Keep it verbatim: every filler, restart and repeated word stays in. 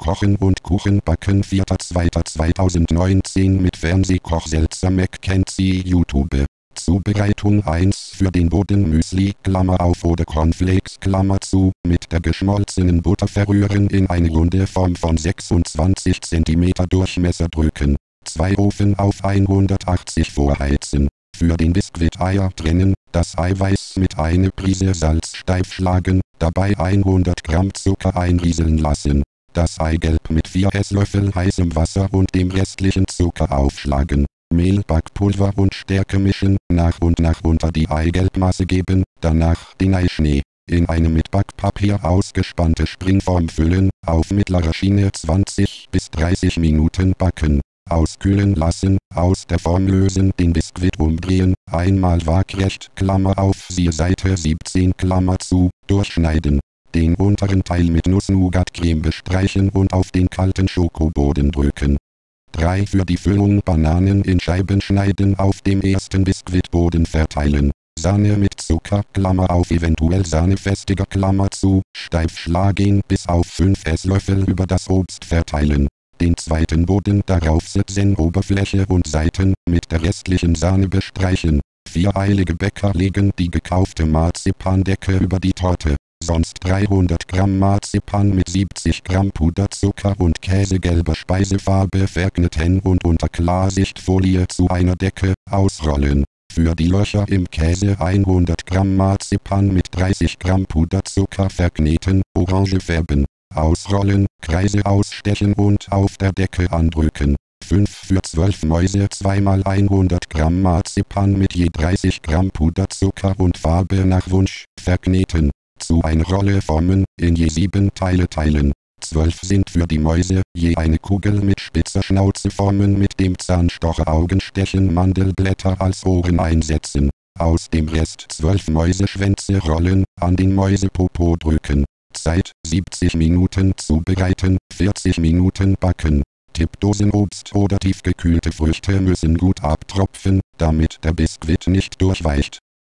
Kochen und Kuchen backen vierter zweiter zweitausendneunzehn mit Fernsehkoch Selzer McKenzie YouTube. Zubereitung eins Für den Boden Müsli Klammer auf oder Cornflakes Klammer zu, mit der geschmolzenen Butter verrühren, in eine runde Form von sechsundzwanzig Zentimeter Durchmesser drücken. zwei Ofen auf hundertachtzig vorheizen. Für den Biskuit Eier trennen, das Eiweiß mit einer Prise Salz steif schlagen, dabei hundert Gramm Zucker einrieseln lassen. Das Eigelb mit vier Esslöffel heißem Wasser und dem restlichen Zucker aufschlagen. Mehl, Backpulver und Stärke mischen, nach und nach unter die Eigelbmasse geben, danach den Eischnee in eine mit Backpapier ausgespannte Springform füllen, auf mittlerer Schiene zwanzig bis dreißig Minuten backen. Auskühlen lassen, aus der Form lösen, den Biskuit umdrehen, einmal waagrecht Klammer auf siehe Seite siebzehn Klammer zu, durchschneiden. Den unteren Teil mit Nuss-Nougat-Creme bestreichen und auf den kalten Schokoboden drücken. drei Für die Füllung Bananen in Scheiben schneiden, auf dem ersten Biskuitboden verteilen. Sahne mit Zucker Klammer auf eventuell sahnefestiger Klammer zu, steif schlagen bis auf fünf Esslöffel über das Obst verteilen. Den zweiten Boden darauf setzen, Oberfläche und Seiten mit der restlichen Sahne bestreichen. Vier eilige Bäcker legen die gekaufte Marzipandecke über die Torte. Sonst dreihundert Gramm Marzipan mit siebzig Gramm Puderzucker und käsegelber Speisefarbe verkneten und unter Klarsichtfolie zu einer Decke ausrollen. Für die Löcher im Käse hundert Gramm Marzipan mit dreißig Gramm Puderzucker verkneten, orange färben. Ausrollen, Kreise ausstechen und auf der Decke andrücken. fünf Für zwölf Mäuse zweimal hundert Gramm Marzipan mit je dreißig Gramm Puderzucker und Farbe nach Wunsch, verkneten. Zu einer Rolle formen, in je sieben Teile teilen. zwölf sind für die Mäuse, je eine Kugel mit spitzer Schnauze formen, mit dem Zahnstocher Augenstechen, Mandelblätter als Ohren einsetzen. Aus dem Rest zwölf Mäuseschwänze rollen, an den Mäusepopo drücken. Zeit siebzig Minuten zubereiten, vierzig Minuten backen. Tipp: Dosenobst oder tiefgekühlte Früchte müssen gut abtropfen, damit der Biskuit nicht durchweicht.